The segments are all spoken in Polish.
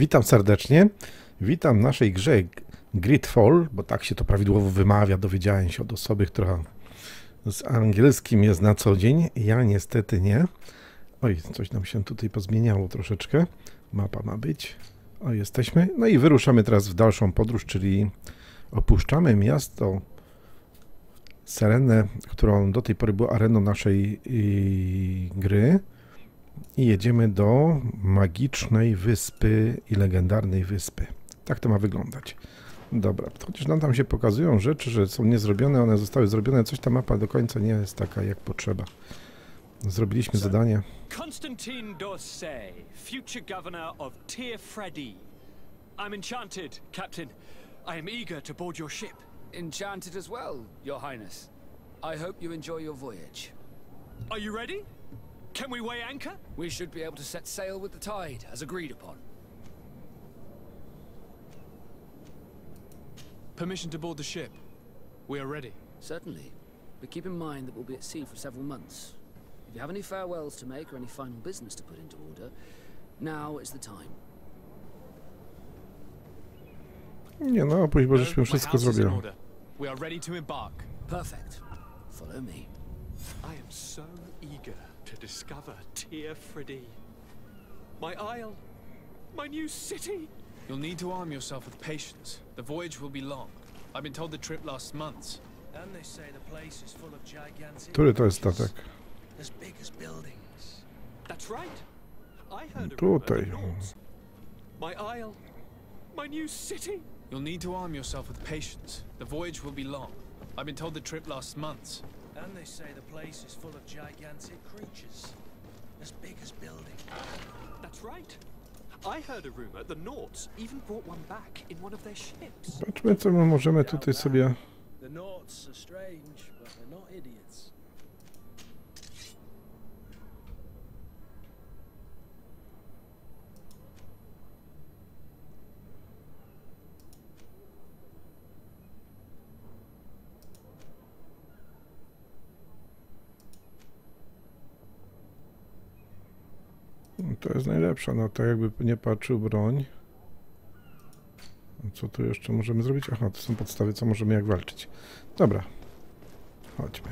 Witam serdecznie. Witam w naszej grze Gridfall, bo tak się to prawidłowo wymawia. Dowiedziałem się od osoby, która z angielskim jest na co dzień. Ja niestety nie. Oj, coś nam się tutaj pozmieniało troszeczkę. Mapa ma być. O, jesteśmy. No i wyruszamy teraz w dalszą podróż, czyli opuszczamy miasto Serenę, którą do tej pory była areną naszej gry. I jedziemy do magicznej wyspy i legendarnej wyspy. Tak to ma wyglądać. Dobra, chociaż nam tam się pokazują rzeczy, że są niezrobione, one zostały zrobione, coś ta mapa do końca nie jest taka jak potrzeba. Zrobiliśmy zadanie. Constantine d'Orsay, future governor of Teer Fradee. I'm enchanted, Captain. I am eager to board your ship. Enchanted as well, Your Highness. I hope you enjoy your voyage. Are you ready? Can we weigh anchor? We should be able to set sail with the tide, as agreed upon. Permission to board the ship. We are ready. Certainly. But keep in mind that we'll be at sea for several months. If you have any farewells to make or any final business to put into order, now is the time. Nie no, później bo żeśmy wszystko zrobili. We are ready to embark. Perfect. Follow me. I am so eager to discover Teer Fradee. My isle, my new city. You'll need to arm yourself with patience. The voyage will be long. I've been told the trip lasts months. And they say the place is full of gigantic Który to jest statek? as big as buildings. That's right. I heard a Tutaj. rumor the Nords. My isle, my new city. You'll need to arm yourself with patience. The voyage will be long. I've been told the trip lasts months. And they say the place is full of gigantic creatures as big as buildings. That's right. I heard a rumor the Nords even brought one back in one of their ships. Patrzmy, co my możemy tutaj sobie... The Nords are strange, but they're not idiots. To jest najlepsza, no tak jakby nie patrzył broń. Co tu jeszcze możemy zrobić? Aha, to są podstawy, co możemy jak walczyć. Dobra, chodźmy.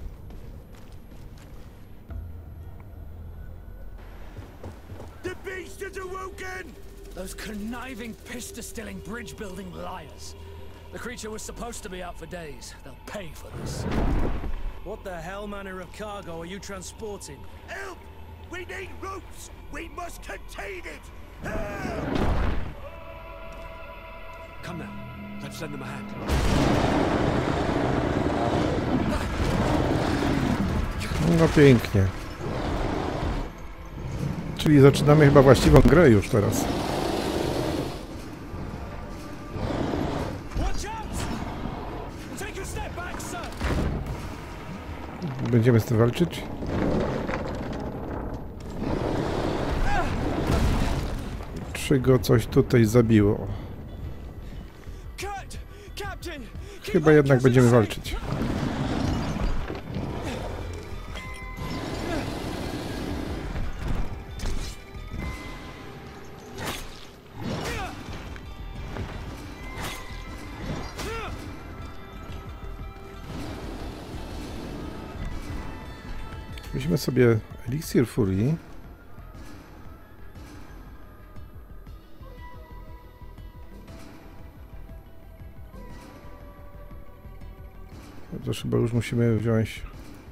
The beast is awoken! Those conniving, pista-stilling, bridge-building liars. The creature was supposed to be out for days. They'll pay for this. What the hell manner of cargo are you transporting? Help! We need ropes! We must contain it! Help! Come now, let's lend them a hand. No pięknie. Czyli zaczynamy chyba właściwą grę już teraz. Watch out! Take a step back, sir. Będziemy z tym walczyć? Czy go coś tutaj zabiło? Kurt, Captain. Chyba jednak będziemy walczyć. Weźmy sobie Eliksir Furii. To chyba już musimy wziąć.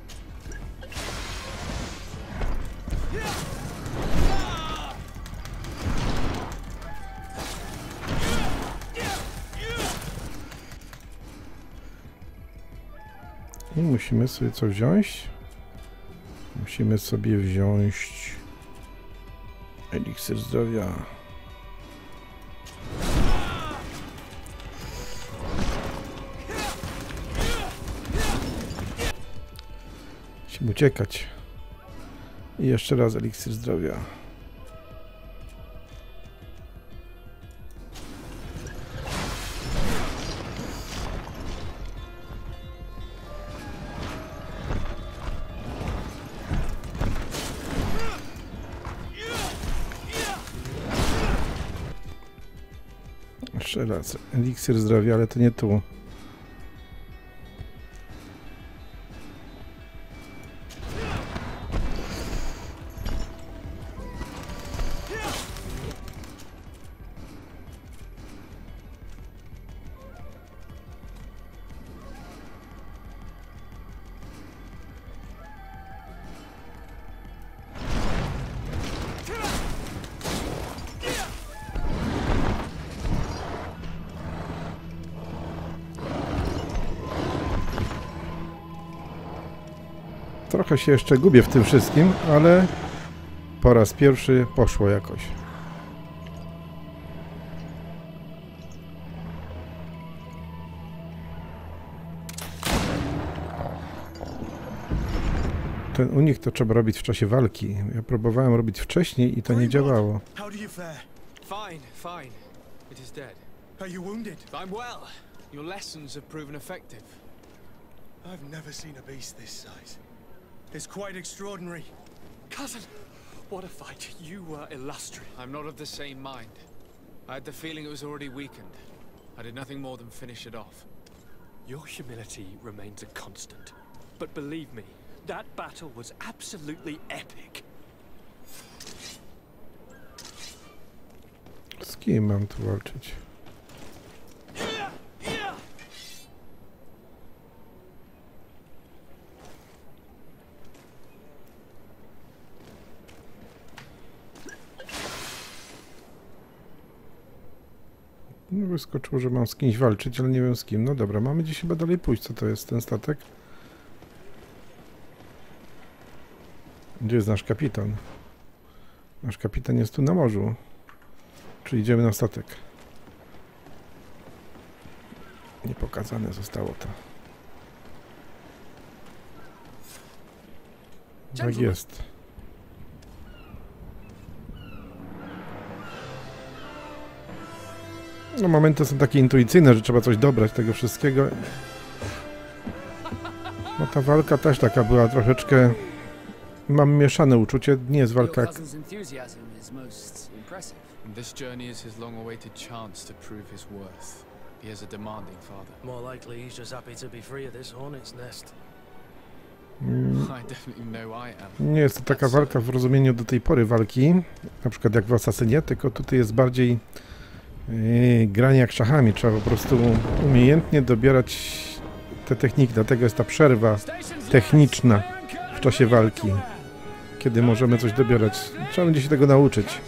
I musimy sobie co wziąć? Musimy sobie wziąć eliksir zdrowia. Musimy uciekać. I jeszcze raz eliksir zdrowia. Jeszcze raz. Eliksir zdrowia, ale to nie tu. Trochę się jeszcze gubię w tym wszystkim, ale po raz pierwszy poszło jakoś. Ten unik to trzeba robić w czasie walki. Ja próbowałem robić wcześniej i to nie działało. How do you fare? Fine, fine. It is dead. Are you wounded? I'm well. Your lessons have proven effective. I've never seen a beast this size. It's quite extraordinary. Cousin, what a fight. You were illustrious. I'm not of the same mind. I had the feeling it was already weakened. I did nothing more than finish it off. Your humility remains a constant. But believe me, that battle was absolutely epic. Z kim mam tu walczyć? No, wyskoczyło, że mam z kimś walczyć, ale nie wiem z kim. No dobra, mamy gdzieś chyba dalej pójść. Co to jest ten statek? Gdzie jest nasz kapitan? Nasz kapitan jest tu na morzu. Czy idziemy na statek? Niepokazane zostało to. Tak jest. No momenty są takie intuicyjne, że trzeba coś dobrać tego wszystkiego. No ta walka też taka była troszeczkę... Mam mieszane uczucie, nie jest walka jak... This journey is his long-awaited chance to prove his worth. He has a demanding father. More likely he's just happy to be free of this hornet's nest. I definitely know I am. Nie jest to taka walka w rozumieniu do tej pory walki, na przykład jak w Asasynie, tylko tutaj jest bardziej granie jak szachami. Trzeba po prostu umiejętnie dobierać te techniki, dlatego jest ta przerwa techniczna w czasie walki, kiedy możemy coś dobierać. Trzeba będzie się tego nauczyć.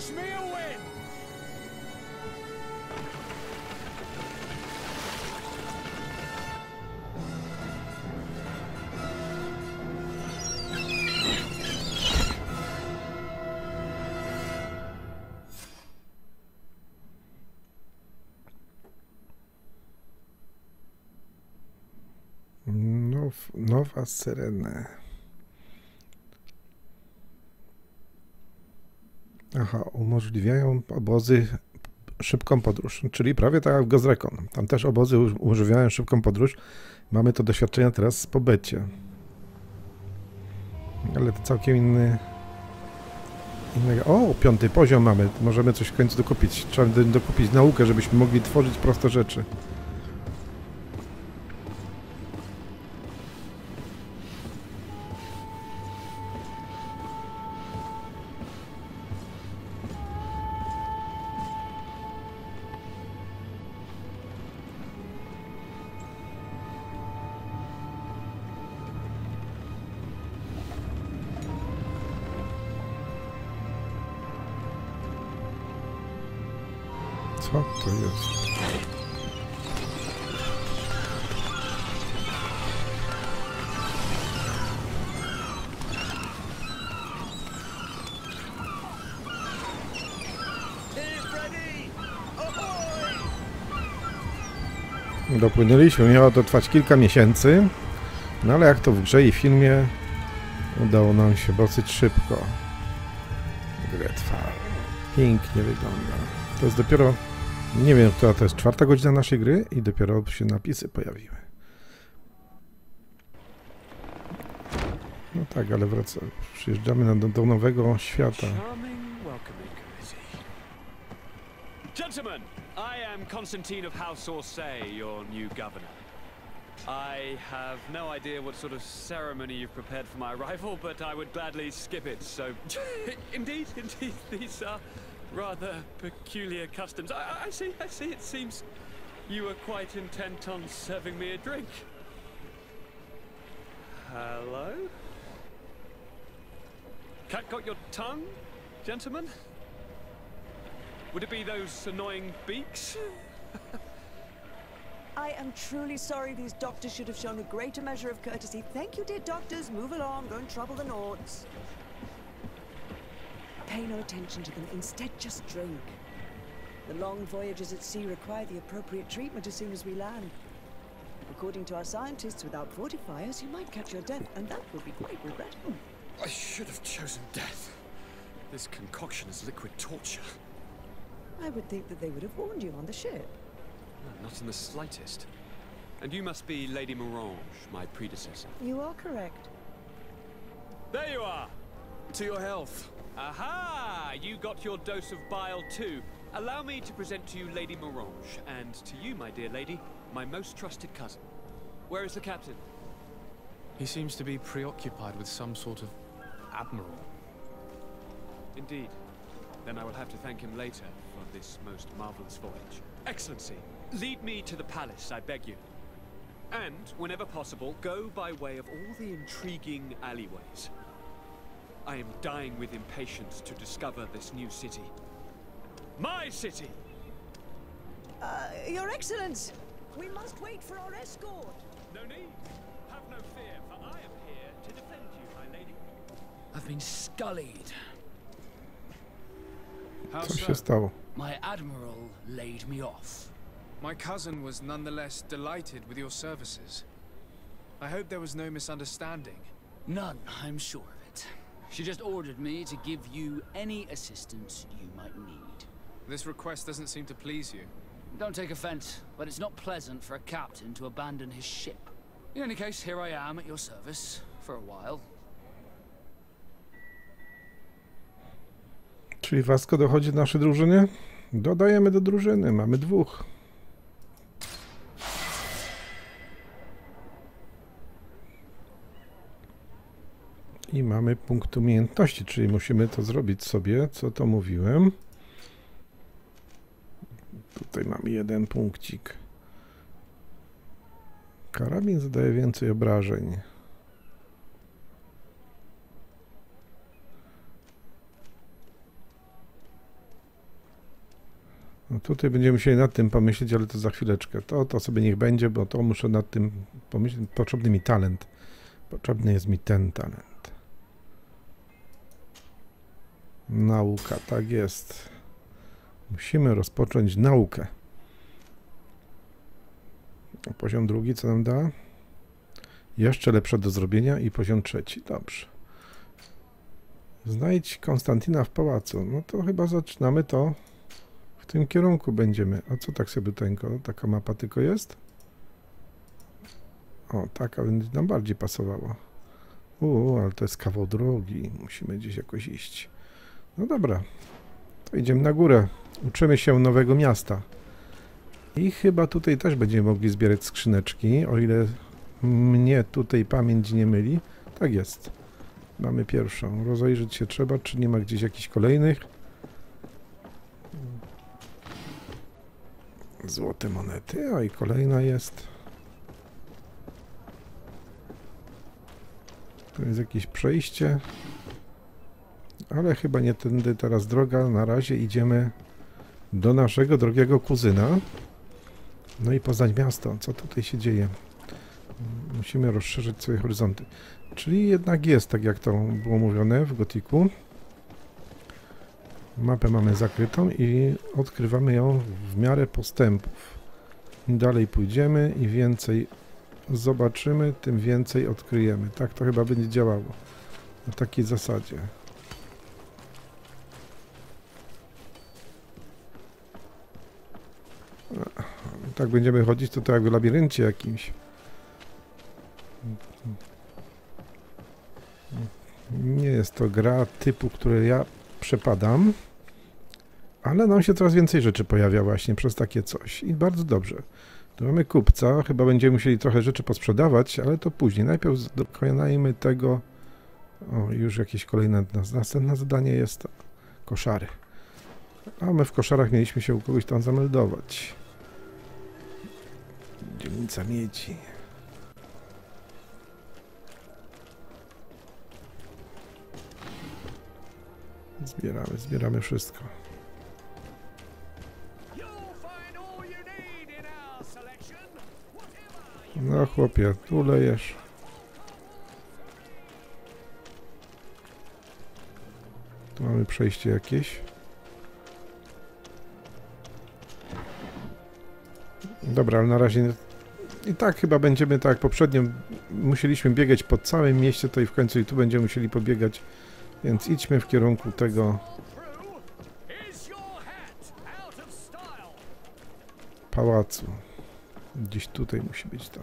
Nowa Syrena. Aha, umożliwiają obozy szybką podróż, czyli prawie tak jak w Ghost Recon. Tam też obozy umożliwiają szybką podróż. Mamy to doświadczenia teraz po becie. Ale to całkiem inny... O, 5. poziom mamy. Możemy coś w końcu dokupić. Trzeba dokupić naukę, żebyśmy mogli tworzyć proste rzeczy. Co to jest? Dopłynęliśmy, miało to trwać kilka miesięcy, no ale jak to w grze i filmie udało nam się dosyć szybko. Greatfall. Pięknie wygląda. To jest dopiero, nie wiem, która to jest 4. godzina naszej gry i dopiero się napisy pojawiły. No tak, ale wracamy. Przyjeżdżamy do nowego świata. Gentlemen, I am Constantine of House Orsay, your new governor. I have no idea what sort of ceremony you've prepared for my arrival, but I would gladly skip it, so... Indeed, these are rather peculiar customs. I see, it seems you were quite intent on serving me a drink. Hello? Cat got your tongue, gentlemen? Would it be those annoying beaks? I am truly sorry. These doctors should have shown a greater measure of courtesy. Thank you, dear doctors. Move along. Don't trouble the Nords. Pay no attention to them. Instead, just drink. The long voyages at sea require the appropriate treatment as soon as we land. According to our scientists, without fortifiers, you might catch your death, and that would be quite regrettable. I should have chosen death. This concoction is liquid torture. I would think that they would have warned you on the ship. No, not in the slightest. And you must be Lady Morange, my predecessor. You are correct. There you are! To your health. Aha! You got your dose of bile too. Allow me to present to you Lady Morange, and to you, my dear lady, my most trusted cousin. Where is the captain? He seems to be preoccupied with some sort of admiral. Indeed. Then I will have to thank him later for this most marvelous voyage. Excellency, lead me to the palace, I beg you. And, whenever possible, go by way of all the intriguing alleyways. I am dying with impatience to discover this new city. My city! Your Excellence! We must wait for our escort! No need. Have no fear, for I am here to defend you, my lady. I've been scullied. How Co się so? stało? My admiral laid me off. My cousin was nonetheless delighted with your services. I hope there was no misunderstanding. None, I'm sure of it. She just ordered me to give you any assistance you might need. This request doesn't seem to please you. Don't take offense, but it's not pleasant for a captain to abandon his ship. In any case, here I am at your service for a while. Czyli Vasco dochodzi do naszej drużyny? Dodajemy do drużyny, mamy dwóch. I mamy punkt umiejętności, czyli musimy to zrobić sobie, co to mówiłem. Tutaj mamy jeden punkcik. Karabin zadaje więcej obrażeń. No tutaj będziemy musieli nad tym pomyśleć, ale to za chwileczkę. To sobie niech będzie, bo to muszę nad tym pomyśleć. Potrzebny mi talent. Potrzebny jest mi ten talent. Nauka, tak jest. Musimy rozpocząć naukę. Poziom drugi, co nam da? Jeszcze lepsze do zrobienia i poziom trzeci. Dobrze. Znajdź Konstantina w pałacu. No to chyba zaczynamy to. W tym kierunku będziemy. A co tak sobie taka mapa tylko jest? O, taka będzie nam bardziej pasowała. Ale to jest kawał drogi. Musimy gdzieś jakoś iść. No dobra. To idziemy na górę. Uczymy się nowego miasta. I chyba tutaj też będziemy mogli zbierać skrzyneczki, o ile mnie tutaj pamięć nie myli. Tak jest. Mamy pierwszą. Rozejrzeć się trzeba, czy nie ma gdzieś jakichś kolejnych. Złote monety, a i kolejna jest. Tu jest jakieś przejście. Ale chyba nie tędy teraz droga. Na razie idziemy do naszego drogiego kuzyna. No i poznać miasto. Co tutaj się dzieje? Musimy rozszerzyć swoje horyzonty. Czyli jednak jest, tak jak to było mówione w Gotiku. Mapę mamy zakrytą i odkrywamy ją w miarę postępów. Im dalej pójdziemy i więcej zobaczymy, tym więcej odkryjemy. Tak to chyba będzie działało. Na takiej zasadzie. Tak będziemy chodzić, to jak w labiryncie jakimś. Nie jest to gra typu, który ja przepadam. Ale nam się coraz więcej rzeczy pojawia właśnie przez takie coś i bardzo dobrze. Tu mamy kupca, chyba będziemy musieli trochę rzeczy posprzedawać, ale to później. Najpierw dokonajmy tego. O, już jakieś kolejne, następne zadanie jest koszary. A my w koszarach mieliśmy się u kogoś tam zameldować. Dzielnica miedzi. Zbieramy wszystko. No chłopie, tu lejesz. Tu mamy przejście jakieś. Dobra, ale na razie i tak chyba będziemy, tak jak poprzednio musieliśmy biegać po całym mieście, to i w końcu i tu będziemy musieli pobiegać, więc idźmy w kierunku tego pałacu. Gdzieś tutaj musi być to.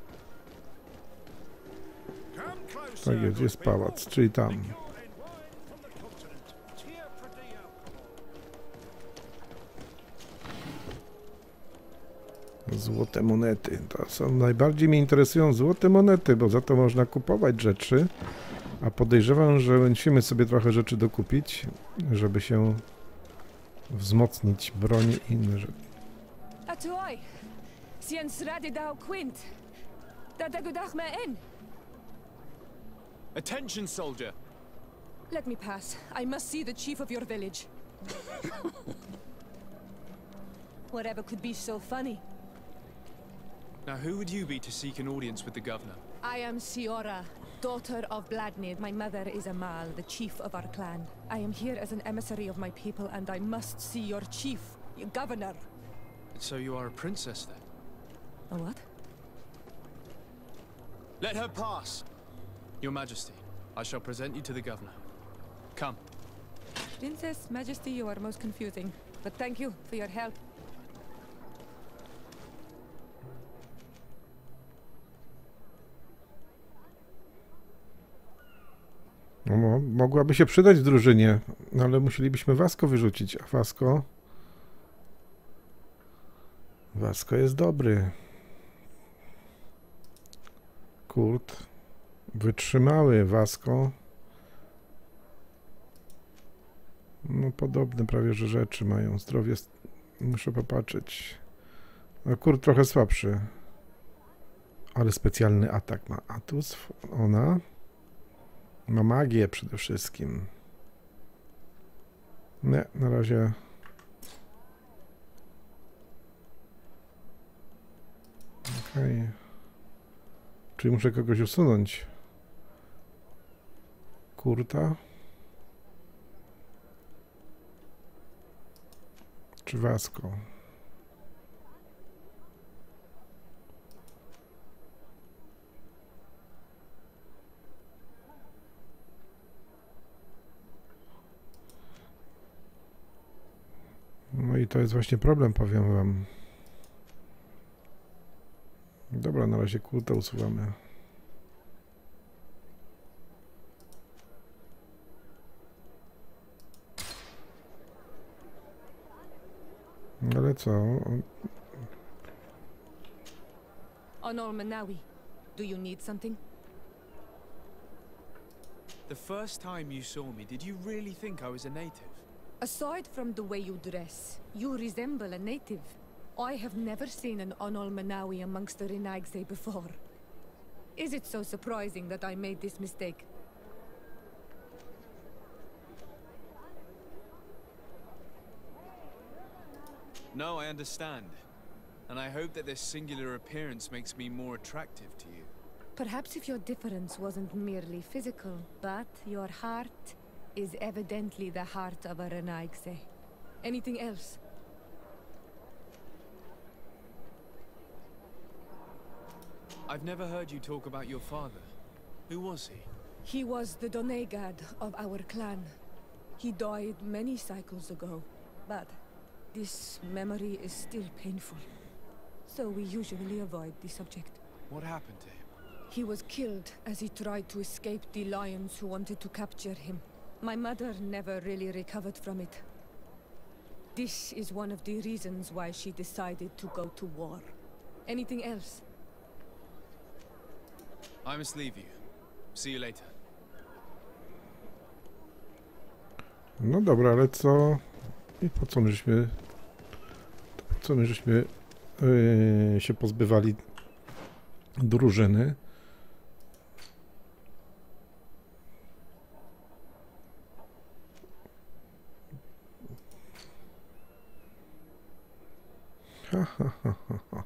Tak jest pałac, czyli tam. Złote monety. To są najbardziej mnie interesują złote monety, bo za to można kupować rzeczy. A podejrzewam, że musimy sobie trochę rzeczy dokupić, żeby się wzmocnić broń i inne rzeczy. Attention, soldier! Let me pass. I must see the chief of your village. Whatever could be so funny? Now, who would you be to seek an audience with the governor? I am Siora, daughter of Bladnid. My mother is Amal, the chief of our clan. I am here as an emissary of my people, and I must see your chief, your governor. So you are a princess, then? A what? Let her pass! Your Majesty, I shall present you to the governor. Come. Princess, Majesty, you are most confusing. But thank you for your help. No, mogłaby się przydać w drużynie, no ale musielibyśmy Vasco wyrzucić, a Vasco jest dobry. Kurt. Wytrzymały Vasco. No podobne prawie, że rzeczy mają. Zdrowie, muszę popatrzeć. A Kurt trochę słabszy. Ale specjalny atak ma Atus. Ona ma magię przede wszystkim. Nie, na razie. Okej. Czyli muszę kogoś usunąć. Kurta. Czy Vasco? No i to jest właśnie problem, powiem wam. Dobra, na razie Kurta usuwamy. Ale co? Onol Manawi, do you need something? The first time you saw me, did you really think I was a native? Aside from the way you dress, you resemble a native. I have never seen an Onol Manawi amongst the Renaigse before. Is it so surprising that I made this mistake? No, I understand. And I hope that this singular appearance makes me more attractive to you. Perhaps if your difference wasn't merely physical, but your heart is evidently the heart of a Renaigse. Anything else? I've never heard you talk about your father. Who was he? He was the Donegad of our clan. He died many cycles ago, but this memory is still painful. So we usually avoid the subject. What happened to him? He was killed as he tried to escape the lions who wanted to capture him. My mother never really recovered from it. This is one of the reasons why she decided to go to war. Anything else? I must leave you. See you later. No dobra, ale co? I po co my żeśmy się pozbywali drużyny? Ha, ha, ha, ha, ha.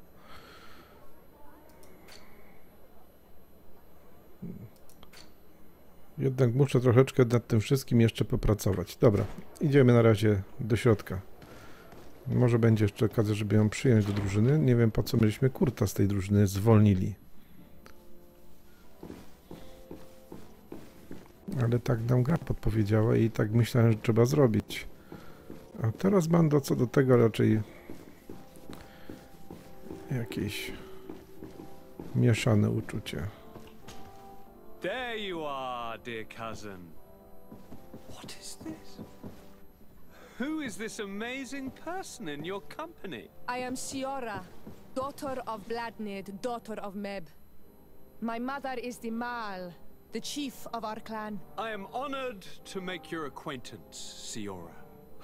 Jednak muszę troszeczkę nad tym wszystkim jeszcze popracować. Dobra, idziemy na razie do środka. Może będzie jeszcze okazja, żeby ją przyjąć do drużyny. Nie wiem, po co myśmy Kurta z tej drużyny zwolnili. Ale tak nam gra podpowiedziała i tak myślałem, że trzeba zrobić. A teraz mam co do tego raczej jakieś mieszane uczucie. There you are, dear cousin. What is this? Who is this amazing person in your company? I am Siora, daughter of Vladnid, daughter of Meb. My mother is the Mal, the chief of our clan. I am honored to make your acquaintance, Siora.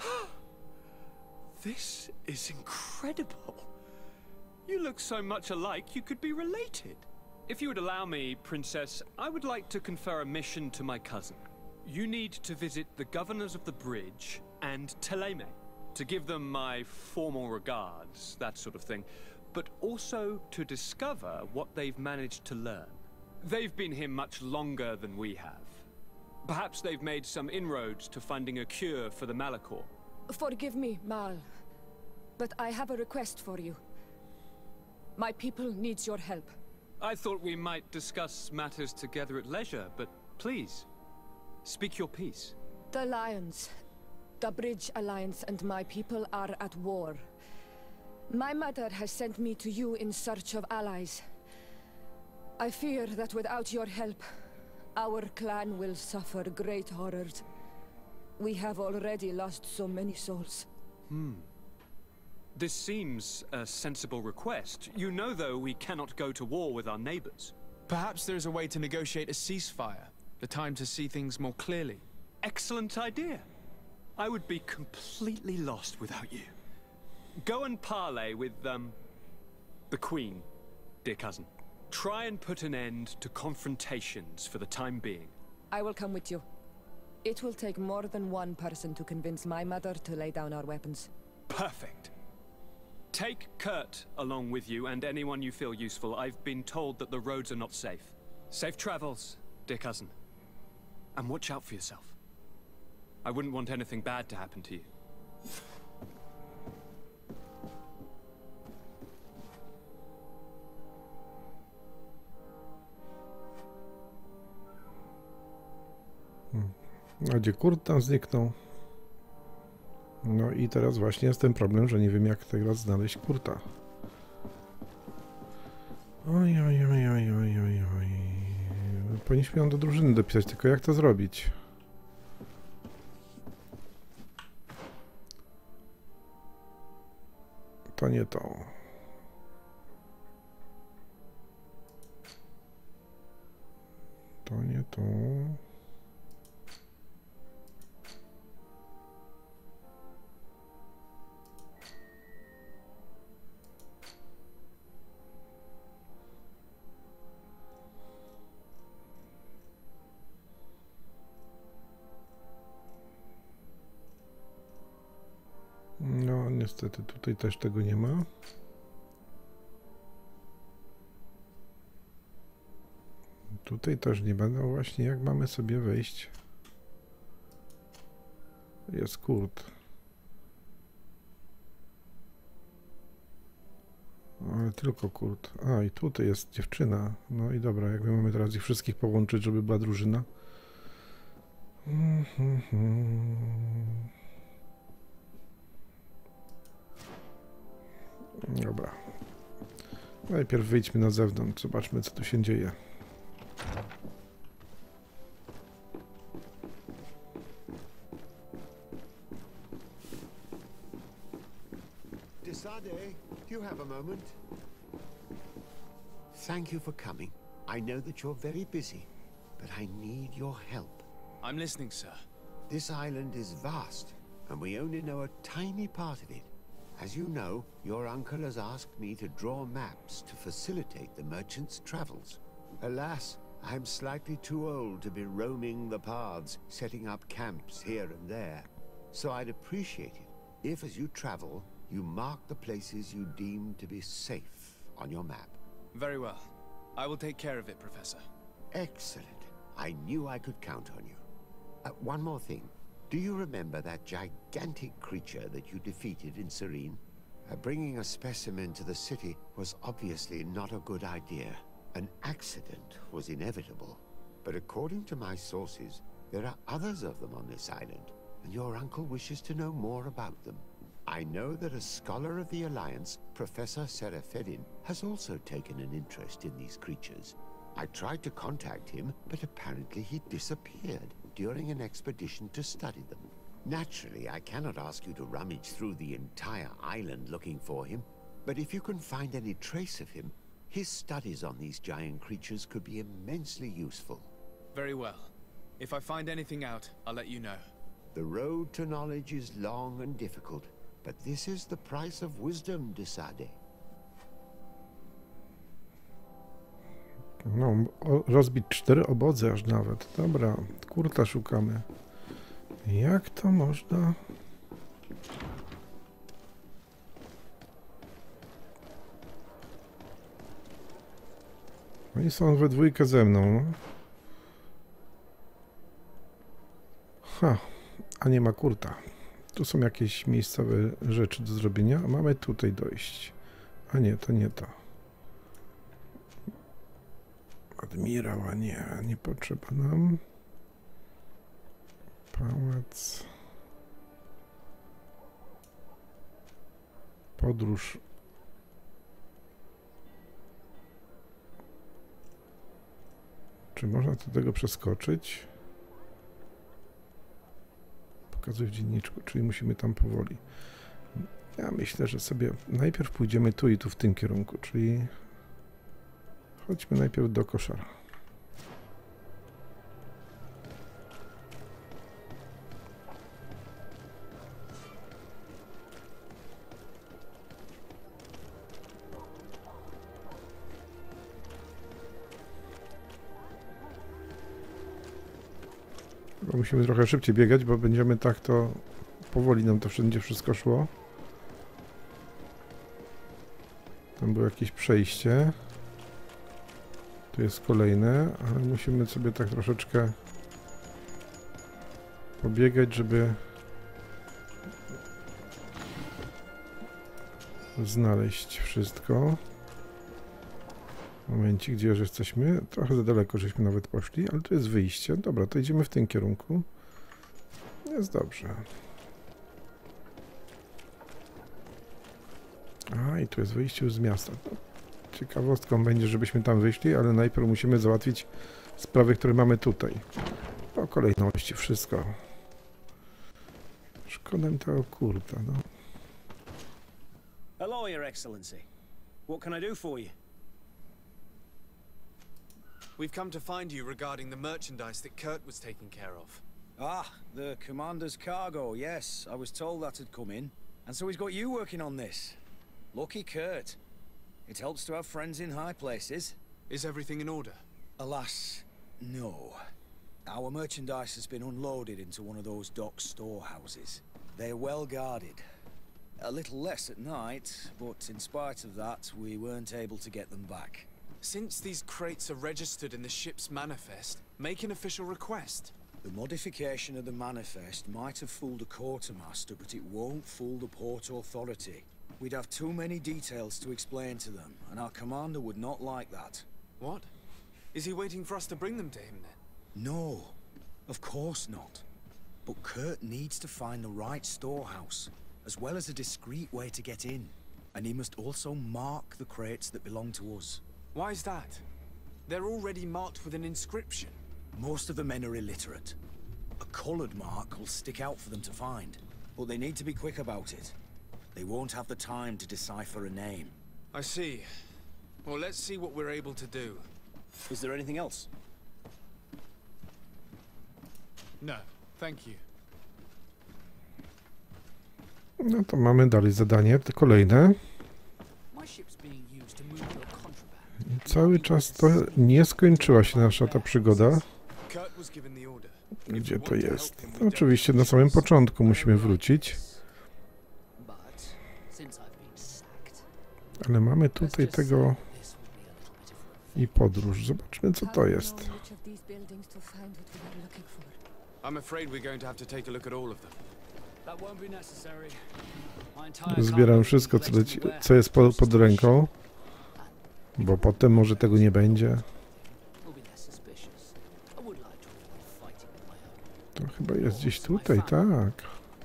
This is incredible. You look so much alike you could be related. If you would allow me, Princess, I would like to confer a mission to my cousin. You need to visit the governors of the bridge and Teleme, to give them my formal regards, that sort of thing, but also to discover what they've managed to learn. They've been here much longer than we have. Perhaps they've made some inroads to finding a cure for the Malachor. Forgive me, Mal, but I have a request for you. My people needs your help. I thought we might discuss matters together at leisure, but please, speak your piece. The Lions, the Bridge Alliance and my people are at war. My mother has sent me to you in search of allies. I fear that without your help, our clan will suffer great horrors. We have already lost so many souls. This seems a sensible request. You know, though, we cannot go to war with our neighbors. Perhaps there is a way to negotiate a ceasefire. The time to see things more clearly. Excellent idea. I would be completely lost without you. Go and parley with, the Queen, dear cousin. Try and put an end to confrontations for the time being. I will come with you. It will take more than one person to convince my mother to lay down our weapons. Perfect. Take Kurt along with you and anyone you feel useful. I've been told that the roads are not safe. Safe travels, dear cousin. And watch out for yourself. I wouldn't want anything bad to happen to you. A gdzie Kurt tam zniknął? No i teraz właśnie jest ten problem, że nie wiem, jak teraz znaleźć Kurta. Oj. Powinniśmy ją do drużyny dopisać, tylko jak to zrobić? To nie to. To nie to. No, niestety tutaj też tego nie ma. Tutaj też nie będą. Właśnie jak mamy sobie wejść? Jest Kurt. Ale tylko Kurt. A, i tutaj jest dziewczyna. No i dobra, jak my mamy teraz ich wszystkich połączyć, żeby była drużyna. Dobra. Najpierw wyjdźmy na zewnątrz, zobaczmy, co tu się dzieje. moment. Thank you for coming. I know that you're very busy, but I need your help. I'm listening, sir. This island is vast, and we only know a tiny part of it. As you know, your uncle has asked me to draw maps to facilitate the merchant's travels. Alas, I'm slightly too old to be roaming the paths, setting up camps here and there. So I'd appreciate it if, as you travel, you mark the places you deem to be safe on your map. Very well. I will take care of it, Professor. Excellent. I knew I could count on you. One more thing. Do you remember that gigantic creature that you defeated in Serene? Bringing a specimen to the city was obviously not a good idea. An accident was inevitable. But according to my sources, there are others of them on this island, and your uncle wishes to know more about them. I know that a scholar of the Alliance, Professor Serafedin, has also taken an interest in these creatures. I tried to contact him, but apparently he disappeared during an expedition to study them. Naturally, I cannot ask you to rummage through the entire island looking for him, but if you can find any trace of him, his studies on these giant creatures could be immensely useful. Very well. If I find anything out, I'll let you know. The road to knowledge is long and difficult, but this is the price of wisdom, Desade. No, rozbić 4 obozy aż nawet. Dobra, Kurta szukamy. Jak to można? Oni są we dwójkę ze mną. Ha, a nie ma Kurta. Tu są jakieś miejscowe rzeczy do zrobienia, a mamy tutaj dojść. A nie, to nie to. Admirał, a nie potrzeba nam. Pałac. Podróż. Czy można do tego przeskoczyć? Pokazuję w dzienniczku, czyli musimy tam powoli. Ja myślę, że sobie najpierw pójdziemy tu i tu w tym kierunku, czyli chodźmy najpierw do koszara. Musimy trochę szybciej biegać, bo będziemy tak to powoli nam to wszędzie wszystko szło. Tam było jakieś przejście. Tu jest kolejne, ale musimy sobie tak troszeczkę pobiegać, żeby znaleźć wszystko. Momencik, gdzie już jesteśmy? Trochę za daleko żeśmy nawet poszli, ale tu jest wyjście. Dobra, to idziemy w tym kierunku. Jest dobrze. A, i tu jest wyjście już z miasta. No, ciekawostką będzie, żebyśmy tam wyszli, ale najpierw musimy załatwić sprawy, które mamy tutaj. Po kolejności wszystko. Szkoda mi tego Kurta, no. Hello, Your Excellency. What can I do for you? We've come to find you regarding the merchandise that Kurt was taking care of. Ah, the commander's cargo, yes. I was told that had come in. And so he's got you working on this. Lucky Kurt. It helps to have friends in high places. Is everything in order? Alas, no. Our merchandise has been unloaded into one of those dock storehouses. They're well guarded. A little less at night, but in spite of that, we weren't able to get them back. Since these crates are registered in the ship's manifest, make an official request. The modification of the manifest might have fooled a quartermaster, but it won't fool the Port Authority. We'd have too many details to explain to them, and our commander would not like that. What? Is he waiting for us to bring them to him then? No, of course not. But Kurt needs to find the right storehouse, as well as a discreet way to get in. And he must also mark the crates that belong to us. Why is that? They're already marked with an inscription. Most of the men are illiterate. A colored mark will stick out for them to find, but they need to be quick about it. They won't have the time to decipher a name. I see. Well, let's see what we're able to do. Is there anything else? No, thank you. No to mamy dalej zadanie, to kolejne. I cały czas to nie skończyła się nasza ta przygoda. Gdzie to jest? No, oczywiście na samym początku musimy wrócić. Ale mamy tutaj tego i podróż. Zobaczmy, co to jest. Zbieram wszystko, co jest pod ręką, bo potem może tego nie będzie. To chyba jest gdzieś tutaj, tak.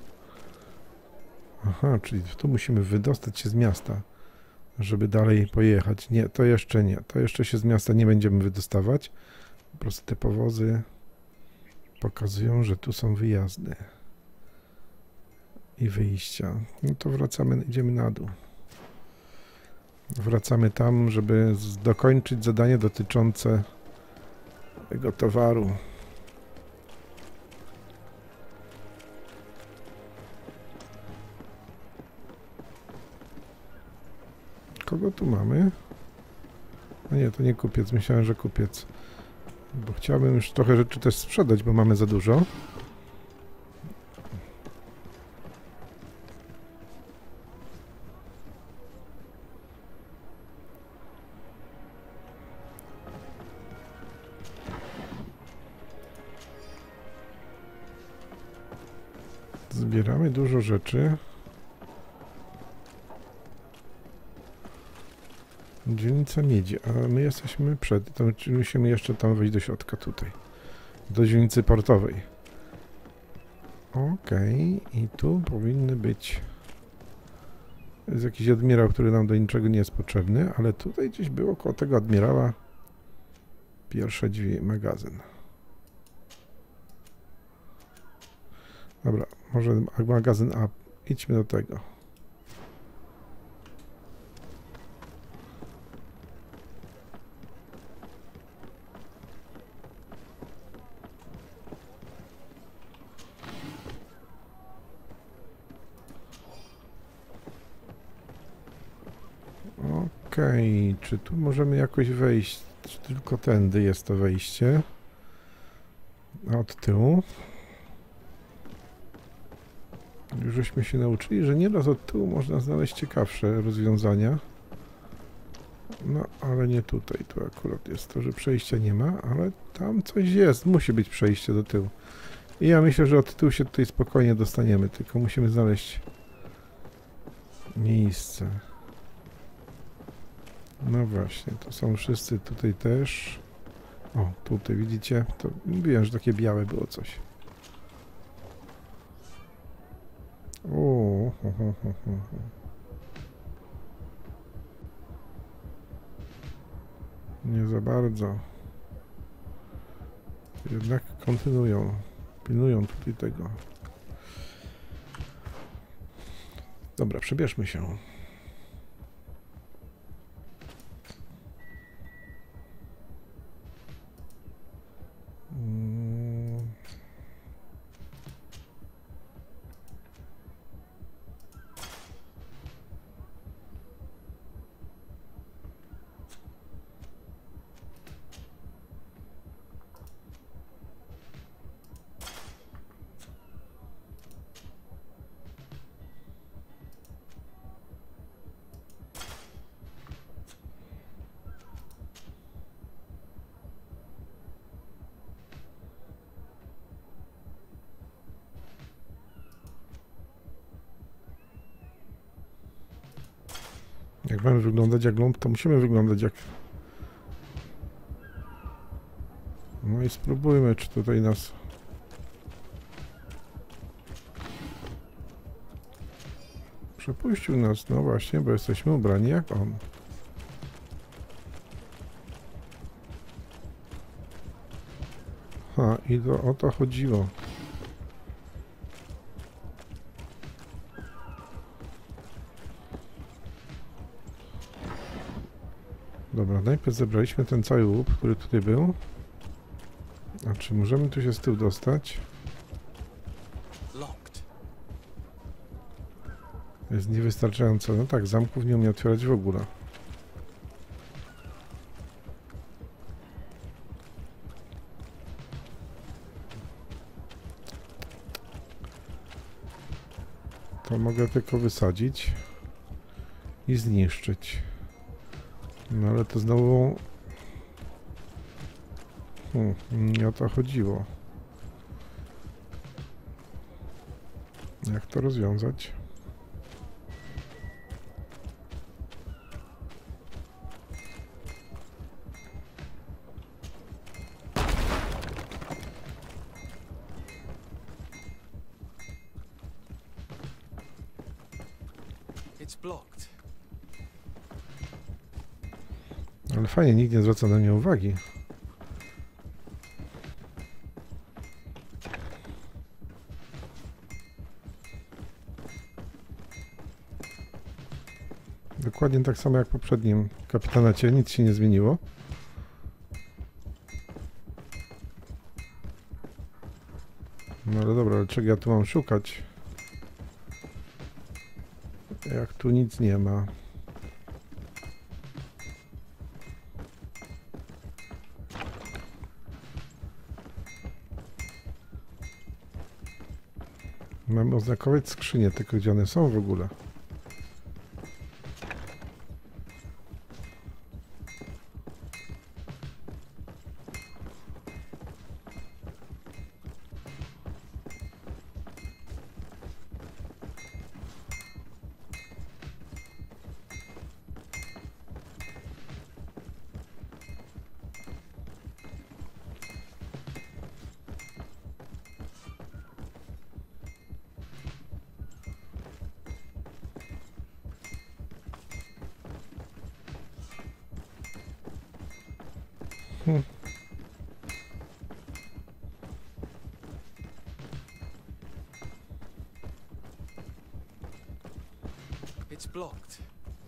Aha, czyli tu musimy wydostać się z miasta, żeby dalej pojechać. Nie, to jeszcze nie. To jeszcze się z miasta nie będziemy wydostawać. Po prostu te powozy pokazują, że tu są wyjazdy i wyjścia. No to wracamy, idziemy na dół. Wracamy tam, żeby dokończyć zadanie dotyczące tego towaru. Kogo tu mamy? A nie, to nie kupiec. Myślałem, że kupiec. Bo chciałbym już trochę rzeczy też sprzedać, bo mamy za dużo. Zbieramy dużo rzeczy. Dzielnica miedzi, a my jesteśmy przed, to musimy jeszcze tam wejść do środka tutaj, do dzielnicy portowej. Okej, i tu powinny być, jest jakiś admirał, który nam do niczego nie jest potrzebny, ale tutaj gdzieś było koło tego admirała pierwsze drzwi, magazyn. Dobra, może magazyn up, idźmy do tego. Okej, czy tu możemy jakoś wejść? Czy tylko tędy jest to wejście? A od tyłu? Już żeśmy się nauczyli, że nieraz od tyłu można znaleźć ciekawsze rozwiązania. No, ale nie tutaj. Tu akurat jest to, że przejścia nie ma, ale tam coś jest. Musi być przejście do tyłu. I ja myślę, że od tyłu się tutaj spokojnie dostaniemy, tylko musimy znaleźć miejsce. No właśnie, to są wszyscy tutaj też. O, tutaj widzicie? To mówiłem, że takie białe było coś. O, nie za bardzo. Jednak kontynuują. Pilnują tutaj tego. Dobra, przebierzmy się. Jak mamy wyglądać jak ląd, to musimy wyglądać jak... No i spróbujmy, czy tutaj nas... Przepuścił nas, no właśnie, bo jesteśmy ubrani jak on. Ha, i o to chodziło. Dobra, najpierw zebraliśmy ten cały łup, który tutaj był. A czy możemy tu się z tyłu dostać? Jest niewystarczająco. No tak, zamków nie umie otwierać w ogóle. To mogę tylko wysadzić i zniszczyć. No ale to znowu... nie o to chodziło. Jak to rozwiązać? Ale fajnie, nikt nie zwraca na mnie uwagi. Dokładnie tak samo jak w poprzednim kapitanacie, nic się nie zmieniło. No ale dobra, ale czego ja tu mam szukać? Jak tu nic nie ma. Mamy oznakować skrzynie, tylko gdzie one są w ogóle. It's blocked.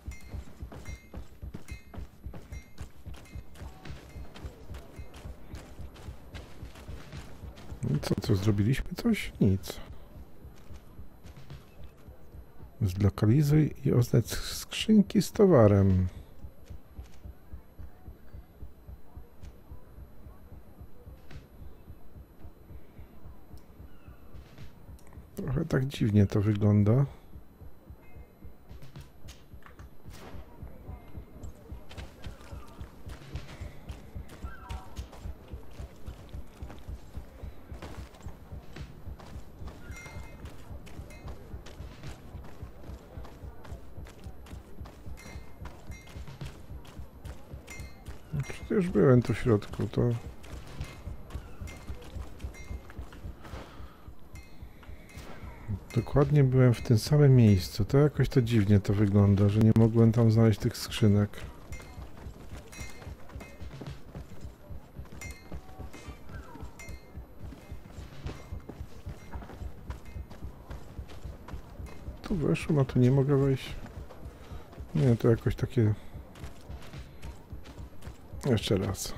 Co zrobiliśmy? Coś? Nic. Zlokalizuj i oznacz skrzynki z towarem. Trochę tak dziwnie to wygląda. Przecież byłem tu w środku, to... Dokładnie byłem w tym samym miejscu. To jakoś to dziwnie to wygląda, że nie mogłem tam znaleźć tych skrzynek. Tu weszłem, a tu nie mogę wejść. Nie, to jakoś takie... Jeszcze raz.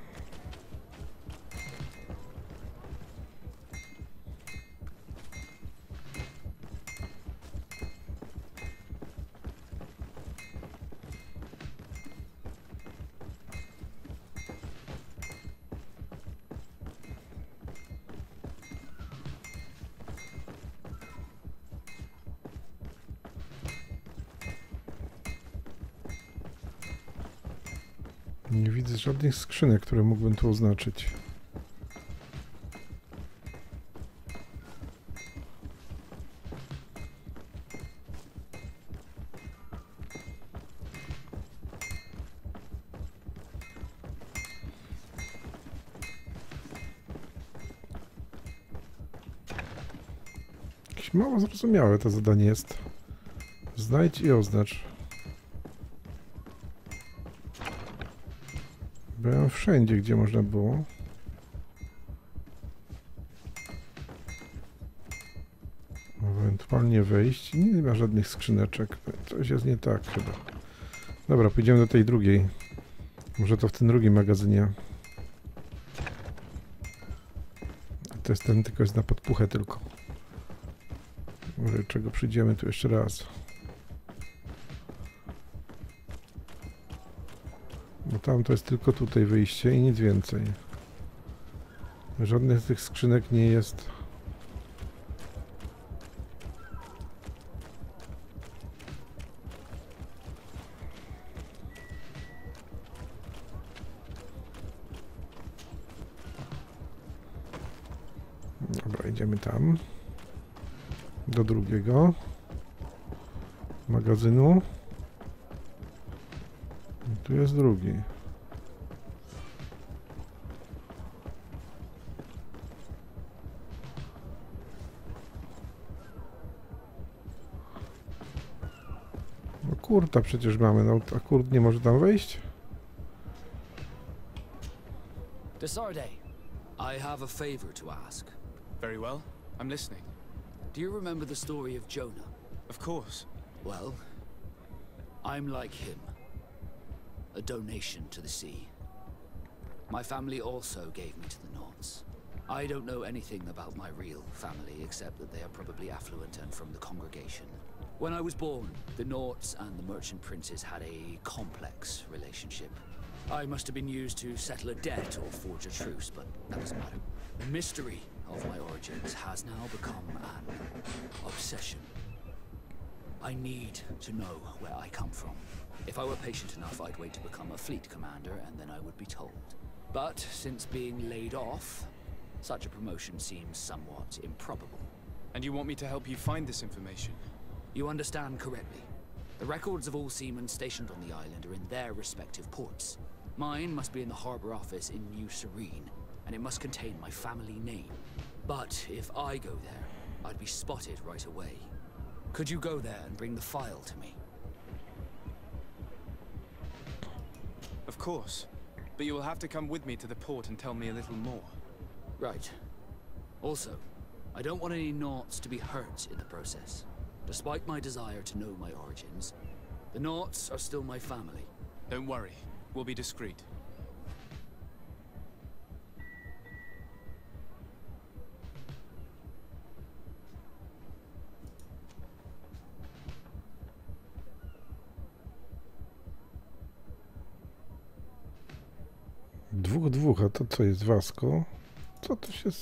Nie widzę żadnych skrzynek, które mógłbym tu oznaczyć. Jakieś mało zrozumiałe to zadanie jest. Znajdź i oznacz. Byłem wszędzie, gdzie można było. Ewentualnie wejść. Nie ma żadnych skrzyneczek. Coś jest nie tak chyba. Dobra, pójdziemy do tej drugiej. Może to w tym drugim magazynie. To jest ten, tylko jest na podpuchę tylko. Może czego przyjdziemy tu jeszcze raz. Bo tam to jest tylko tutaj wyjście i nic więcej. Żadnych z tych skrzynek nie jest. Dobra, idziemy tam. Do drugiego magazynu. I tu jest drugi. No kurta przecież mamy, no a kurt nie może tam wejść? Desarde, I have a favor to ask. Very well. I'm listening. Do you remember the story of Jonah? Of course. Well, I'm like him. A donation to the sea. My family also gave me to the Nauts. I don't know anything about my real family, except that they are probably affluent and from the congregation. When I was born, the Nauts and the Merchant Princes had a complex relationship. I must have been used to settle a debt or forge a truce, but that doesn't matter. The mystery of my origins has now become an obsession. I need to know where I come from. If I were patient enough, I'd wait to become a fleet commander, and then I would be told. But since being laid off, such a promotion seems somewhat improbable. And you want me to help you find this information? You understand correctly. The records of all seamen stationed on the island are in their respective ports. Mine must be in the harbor office in New Serene, and it must contain my family name. But if I go there, I'd be spotted right away. Could you go there and bring the file to me? Of course. But you will have to come with me to the port and tell me a little more. Right. Also, I don't want any Nauts to be hurt in the process. Despite my desire to know my origins, the Nauts are still my family. Don't worry. We'll be discreet. Dwóch, a to co jest Vasco? Co to się...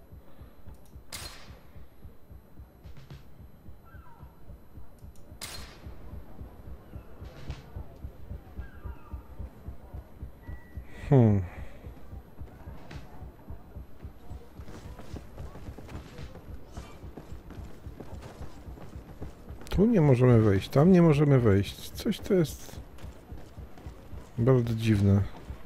Tu nie możemy wejść, tam nie możemy wejść. Coś to jest bardzo dziwne.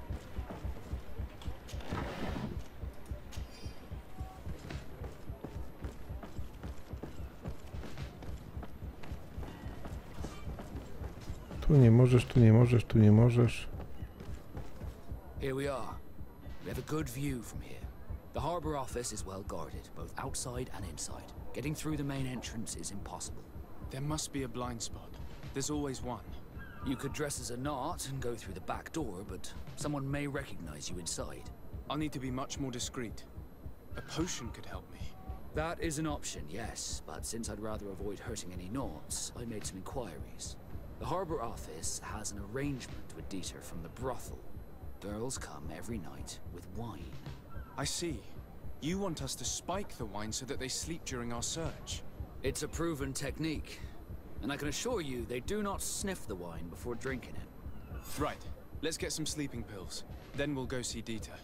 Tu nie możesz, tu nie możesz, tu nie możesz. Here we are. We have a good view from here. The harbor office is well guarded, both outside and inside. Getting through the main entrance is impossible. There must be a blind spot. There's always one. You could dress as a Naut and go through the back door, but someone may recognize you inside. I'll need to be much more discreet. A potion could help me. That is an option, yes, but since I'd rather avoid hurting any Nauts, I made some inquiries. The harbor office has an arrangement with Dieter from the brothel. Girls come every night with wine. I see. You want us to spike the wine so that they sleep during our search. It's a proven technique, and I can assure you they do not sniff the wine before drinking it. Right. Let's get some sleeping pills. Then we'll go see Dieter.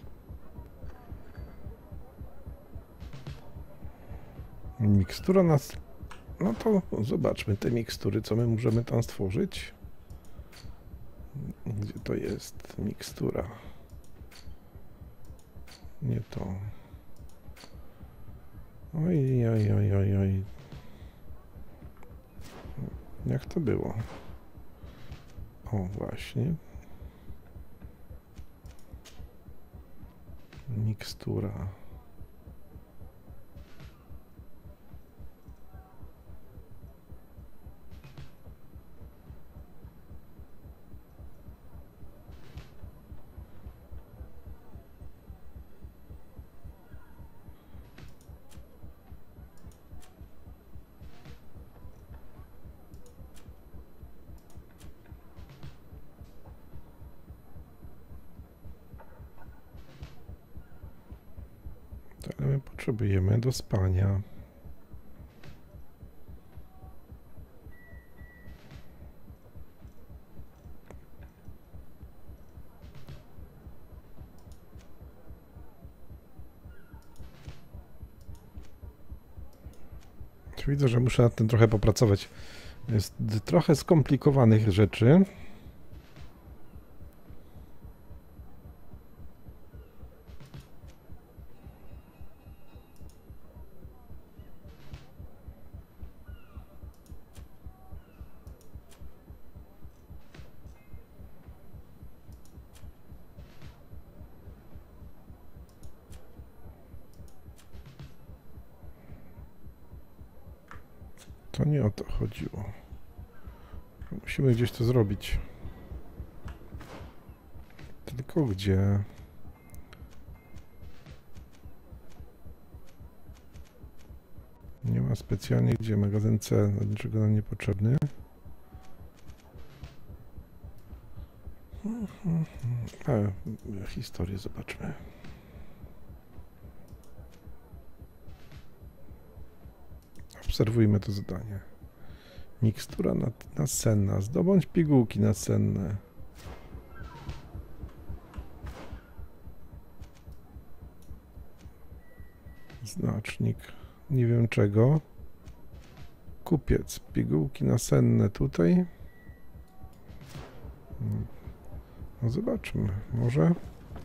Mikstura nas... No to zobaczmy te mikstury, co my możemy tam stworzyć. Gdzie to jest mikstura? Nie to. Oj, oj, oj, oj, oj. Jak to było? O, właśnie. Mikstura. Ale my potrzebujemy do spania. Widzę, że muszę nad tym trochę popracować. Jest trochę skomplikowanych rzeczy. To nie o to chodziło. Musimy gdzieś to zrobić. Tylko gdzie? Nie ma specjalnie gdzie. Magazyn C, do niczego nam niepotrzebny. Historię zobaczmy. Obserwujmy to zadanie. Mikstura nasenna. Zdobądź pigułki nasenne. Znacznik. Nie wiem czego. Kupiec. Pigułki nasenne tutaj. No zobaczmy. Może...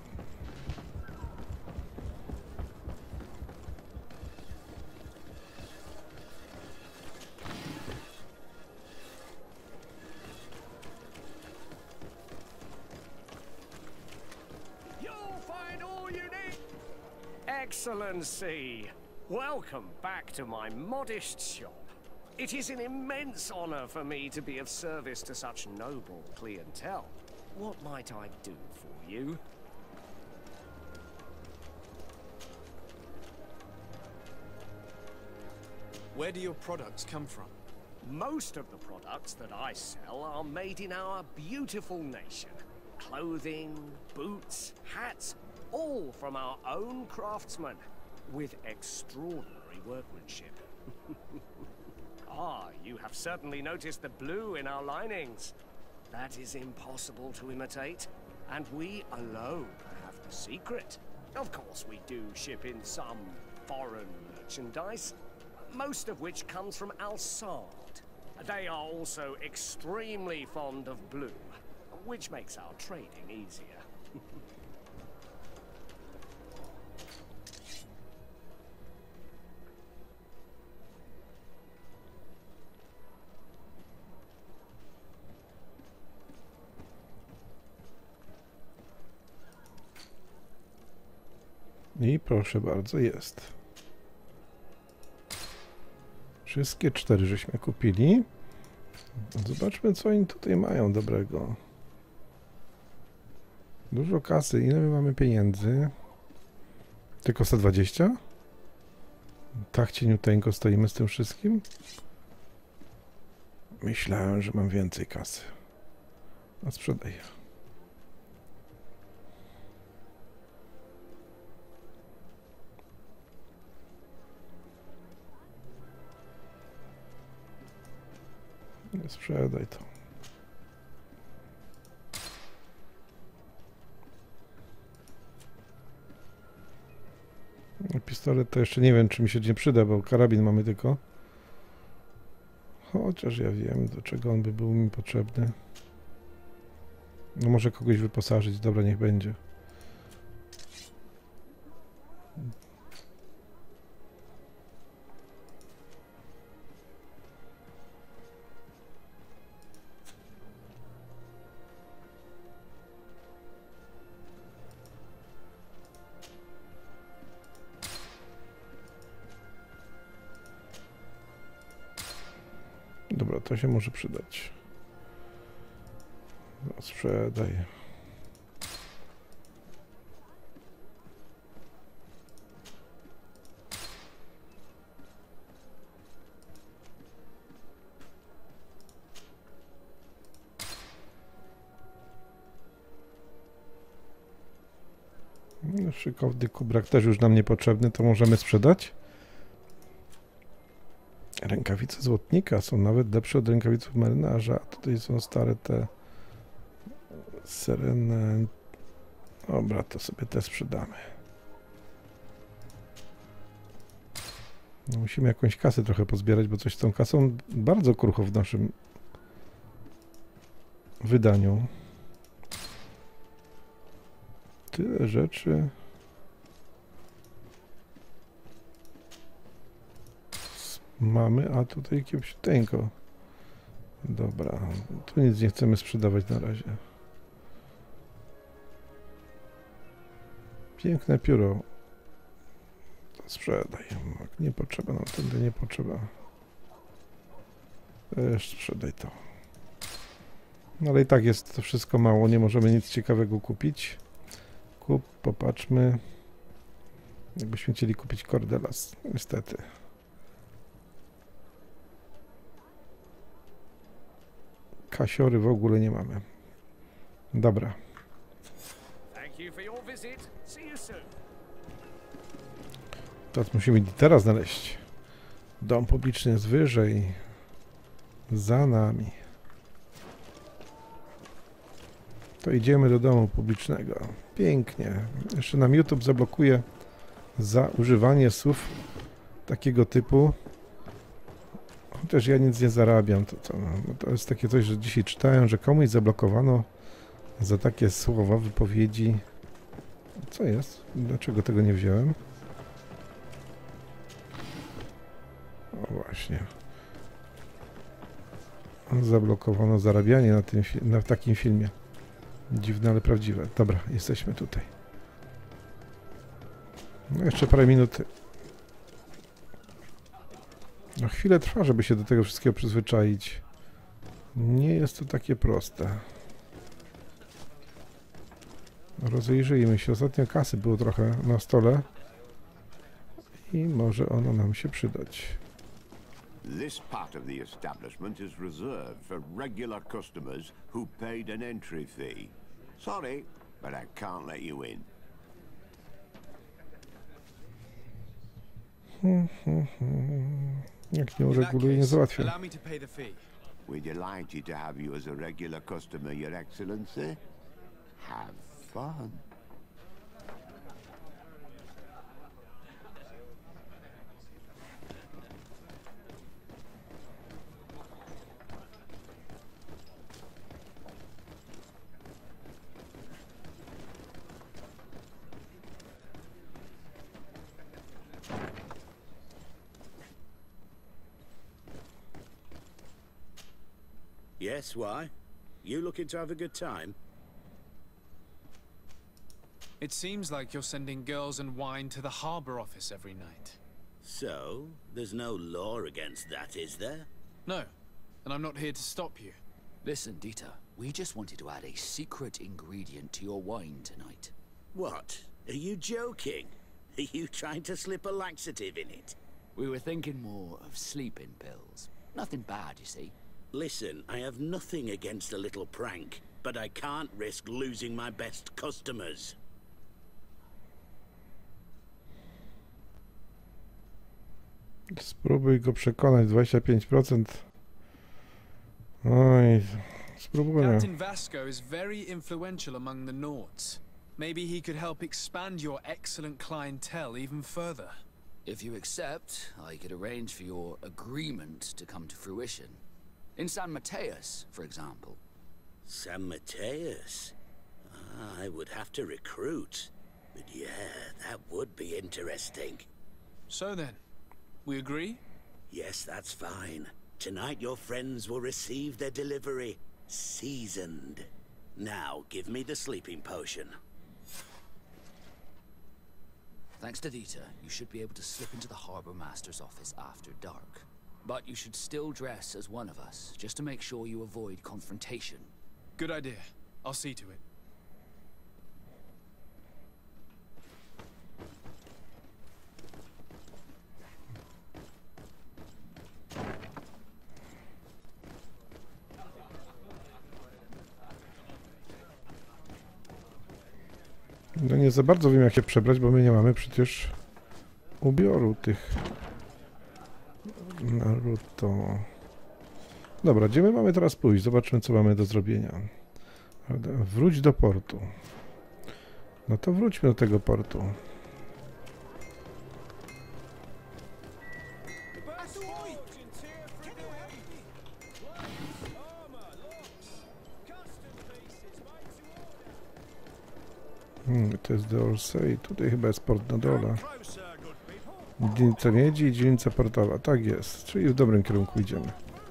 Excellency, welcome back to my modest shop. It is an immense honor for me to be of service to such noble clientele. What might I do for you? Where do your products come from? Most of the products that I sell are made in our beautiful nation. Clothing, boots, hats, all from our own craftsmen, with extraordinary workmanship. Ah, you have certainly noticed the blue in our linings. That is impossible to imitate, and we alone have the secret. Of course, we do ship in some foreign merchandise, most of which comes from Alsard. They are also extremely fond of blue, which makes our trading easier. I proszę bardzo, jest. Wszystkie 4 żeśmy kupili. Zobaczmy, co oni tutaj mają dobrego. Dużo kasy. Ile my mamy pieniędzy? Tylko 120? Tak cieniuteńko stoimy z tym wszystkim? Myślałem, że mam więcej kasy. A sprzedaję. Nie sprzedaj to. Pistolet to jeszcze nie wiem, czy mi się nie przyda, bo karabin mamy tylko. Chociaż ja wiem, do czego on by był mi potrzebny. No może kogoś wyposażyć. Dobra, niech będzie. Dobra, to się może przydać. No, sprzedaj. Szykowny kubrak też już nam niepotrzebny, to możemy sprzedać. Rękawice złotnika są nawet lepsze od rękawic marynarza. Tutaj są stare te syreny. Dobra, to sobie te sprzedamy. No, musimy jakąś kasę trochę pozbierać, bo coś z tą kasą bardzo krucho w naszym wydaniu. Tyle rzeczy. Mamy, a tutaj kiepciuteńko. Dobra, tu nic nie chcemy sprzedawać na razie. Piękne pióro. To sprzedaj. Nie potrzeba nam wtedy, nie potrzeba. Też sprzedaj to. No ale i tak jest to wszystko mało, nie możemy nic ciekawego kupić. Popatrzmy. Jakbyśmy chcieli kupić Cordelas, niestety. Kasiory w ogóle nie mamy. Dobra. Teraz musimy litera znaleźć. Dom publiczny jest wyżej. Za nami. To idziemy do domu publicznego. Pięknie. Jeszcze nam YouTube zablokuje za używanie słów takiego typu. Chociaż ja nic nie zarabiam. To jest takie coś, że dzisiaj czytałem, że komuś zablokowano za takie słowa, wypowiedzi. Co jest? Dlaczego tego nie wziąłem? O właśnie. Zablokowano zarabianie na takim filmie. Dziwne, ale prawdziwe. Dobra, jesteśmy tutaj. No jeszcze parę minut. No chwilę trwa, żeby się do tego wszystkiego przyzwyczaić. Nie jest to takie proste. Rozejrzyjmy się. Ostatnio kasy było trochę na stole. I może ono nam się przydać. This part of the establishment is reserved for regular customers who paid an entry fee. Sorry, but I can't let you in. Jak nie ureguluję, nie załatwię. We're delighted to have you as a regular customer, Your Excellency. Have fun. Yes, why? You looking to have a good time? It seems like you're sending girls and wine to the harbor office every night. So, there's no law against that, is there? No, and I'm not here to stop you. Listen, Dieter, we just wanted to add a secret ingredient to your wine tonight. What? Are you joking? Are you trying to slip a laxative in it? We were thinking more of sleeping pills. Nothing bad, you see. Listen, I have nothing against a little prank, but I can't risk losing my best customers. Spróbuj go przekonać, 25%. Oj, spróbuję. Captain Vasco is very influential among the Nords. Maybe he could help expand your excellent clientele even further. If you accept, I could arrange for your agreement to come to fruition. In San Mateus, for example. San Mateus? I would have to recruit. But yeah, that would be interesting. So then, we agree? Yes, that's fine. Tonight your friends will receive their delivery. Seasoned. Now, give me the sleeping potion. Thanks to Dieter, you should be able to slip into the Harbor Master's office after dark. But you should still dress as one of us, just to make sure you avoid confrontation. Good idea. I'll see to it. No nie za bardzo wiem, jak się przebrać, bo my nie mamy przecież ubioru tych Naruto. Dobra, gdzie my mamy teraz pójść? Zobaczmy, co mamy do zrobienia. Wróć do portu. No to wróćmy do tego portu. To jest The Orsay. Tutaj chyba jest port na dole. Dzielnica miedzi i dzielnica portowa. Tak jest. Czyli w dobrym kierunku idziemy.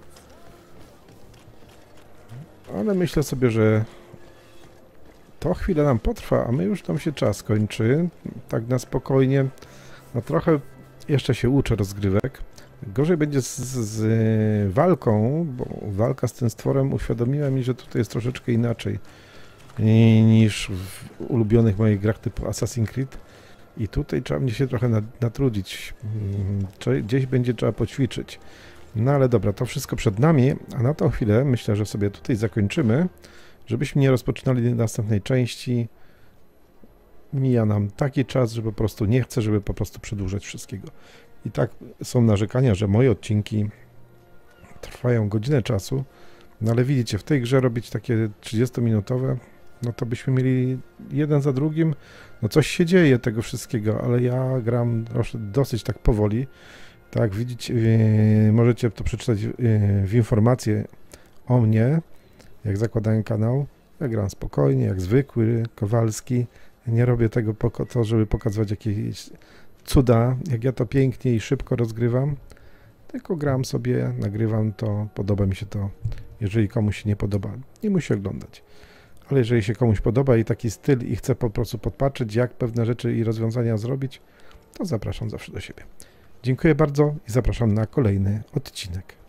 Ale myślę sobie, że to chwilę nam potrwa, a my już nam się czas kończy. Tak na spokojnie. No trochę jeszcze się uczę rozgrywek. Gorzej będzie z walką, bo walka z tym stworem uświadomiła mi, że tutaj jest troszeczkę inaczej niż w ulubionych moich grach typu Assassin's Creed. I tutaj trzeba mnie się trochę natrudzić. Gdzieś będzie trzeba poćwiczyć. No ale dobra, to wszystko przed nami, a na tą chwilę myślę, że sobie tutaj zakończymy, żebyśmy nie rozpoczynali następnej części. Mija nam taki czas, że po prostu nie chcę, żeby po prostu przedłużać wszystkiego. I tak są narzekania, że moje odcinki trwają godzinę czasu, no ale widzicie, w tej grze robić takie 30-minutowe, no to byśmy mieli jeden za drugim, no coś się dzieje tego wszystkiego, ale ja gram dosyć tak powoli. Tak, widzicie, możecie to przeczytać w informacje o mnie, jak zakładałem kanał. Ja gram spokojnie, jak zwykły Kowalski. Nie robię tego po to, żeby pokazywać jakieś cuda, jak ja to pięknie i szybko rozgrywam. Tylko gram sobie, nagrywam to, podoba mi się to. Jeżeli komuś się nie podoba, nie musi oglądać. Ale jeżeli się komuś podoba i taki styl i chce po prostu podpatrzeć, jak pewne rzeczy i rozwiązania zrobić, to zapraszam zawsze do siebie. Dziękuję bardzo i zapraszam na kolejny odcinek.